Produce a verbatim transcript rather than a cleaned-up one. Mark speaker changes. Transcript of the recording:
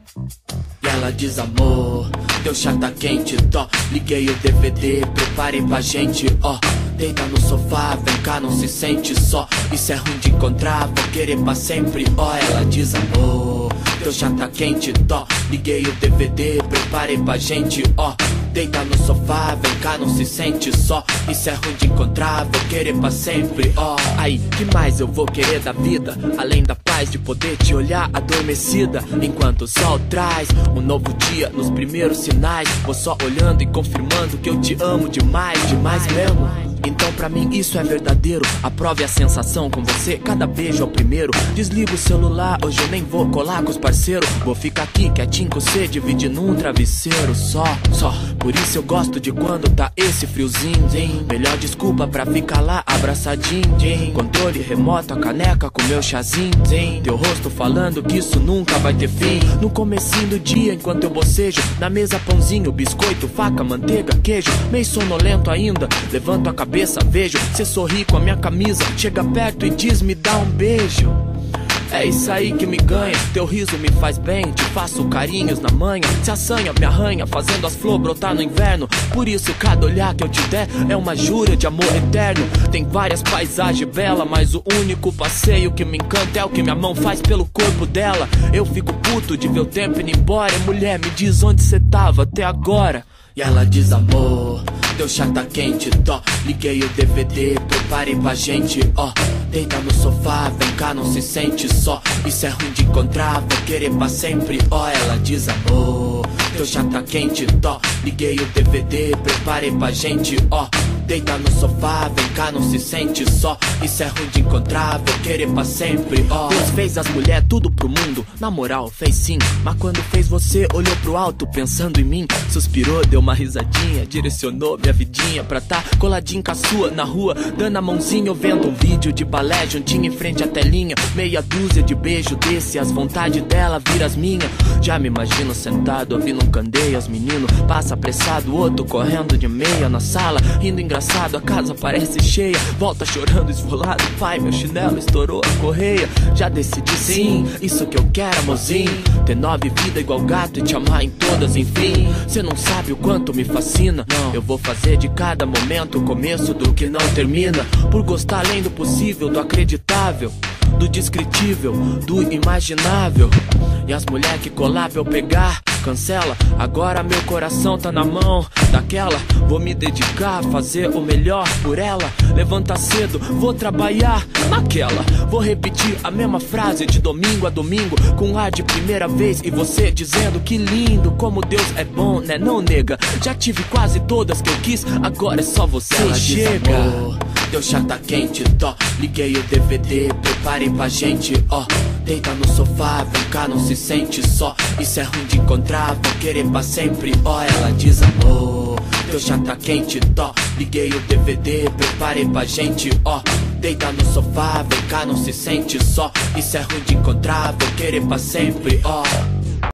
Speaker 1: E ela diz: amor, teu chá tá quente, tó. Liguei o D V D, preparei pra gente, ó. Deita no sofá, vem cá, não se sente só. Isso é ruim de encontrar, vou querer pra sempre, ó. Ela diz: amor, teu chá tá quente, tó. Liguei o D V D, preparei pra gente, ó. Deita no sofá, vem cá, não se sente só. Isso é ruim de encontrar, vou querer pra sempre, ó. Aí, que mais eu vou querer da vida? Além da paz de poder te olhar adormecida, enquanto o sol traz um novo dia nos primeiros sinais. Vou só olhando e confirmando que eu te amo demais, demais mesmo. Então pra mim isso é verdadeiro. Aprove a sensação com você, cada beijo é o primeiro. Desliga o celular, hoje eu nem vou colar com os parceiros. Vou ficar aqui quietinho com você, dividindo um travesseiro. Só, só, por isso eu gosto de quando tá esse friozinho. Melhor desculpa pra ficar lá abraçadinho. Controle remoto, a caneca com meu chazinho. Teu rosto falando que isso nunca vai ter fim. No comecinho do dia, enquanto eu bocejo, na mesa pãozinho, biscoito, faca, manteiga, queijo. Meio sonolento ainda, levanto a cabeça, vejo cê sorri com a minha camisa, chega perto e diz: me dá um beijo. É isso aí que me ganha, teu riso me faz bem. Te faço carinhos na manhã, se assanha, me arranha, fazendo as flores brotar no inverno. Por isso cada olhar que eu te der é uma jura de amor eterno. Tem várias paisagens belas, mas o único passeio que me encanta é o que minha mão faz pelo corpo dela. Eu fico puto de ver o tempo indo embora. E mulher, me diz onde cê tava até agora. E ela diz: amor, teu chá tá quente, tó. Liguei o D V D, preparei pra gente, ó. Deita no sofá, vem cá, não se sente só. Isso é ruim de encontrar, vou querer pra sempre, ó. Ela diz: amor, teu chá tá quente, tó. Liguei o D V D, preparei pra gente, ó. Deita no sofá, vem cá, não se sente só. Isso é ruim de encontrar, vou querer pra sempre, ó. Deus fez as mulheres tudo pro mundo, na moral, fez sim. Mas quando fez você, olhou pro alto pensando em mim. Suspirou, deu uma risadinha, direcionou minha vidinha pra tá coladinho com a sua na rua, dando a mãozinha, vendo um vídeo de balé juntinho em frente à telinha. Meia dúzia de beijo desse, as vontades dela vira as minhas. Já me imagino sentado, ouvindo um candeio, as meninos passa apressado, o outro correndo de meia na sala, rindo engraçado, a casa parece cheia. Volta chorando esfolado, pai, meu chinelo estourou a correia. Já decidi sim, isso que eu quero, amorzinho. Ter nove vidas igual gato e te amar em todas, enfim. Cê não sabe o quanto me fascina, não. Eu vou fazer de cada momento o começo do que não termina. Por gostar além do possível, do acreditável, do descritível, do imaginável. E as mulheres que colar pra eu pegar, cancela. Agora meu coração tá na mão daquela. Vou me dedicar a fazer o melhor por ela. Levanta cedo, vou trabalhar naquela. Vou repetir a mesma frase de domingo a domingo, com ar de primeira vez e você dizendo que lindo. Como Deus é bom, né não, nega? Já tive quase todas que eu quis, agora é só você. Ela chega. Diz: amor, teu chá tá quente, tó. Liguei o D V D, preparei pra gente, ó. Deita no sofá, vem cá, não se sente só. Isso é ruim de encontrar, vou querer pra sempre, ó. Ela diz: amor, teu chá tá quente, tó. Liguei o D V D, preparei pra gente, ó. Deita no sofá, vem cá, não se sente só. Isso é ruim de encontrar, vou querer pra sempre, ó.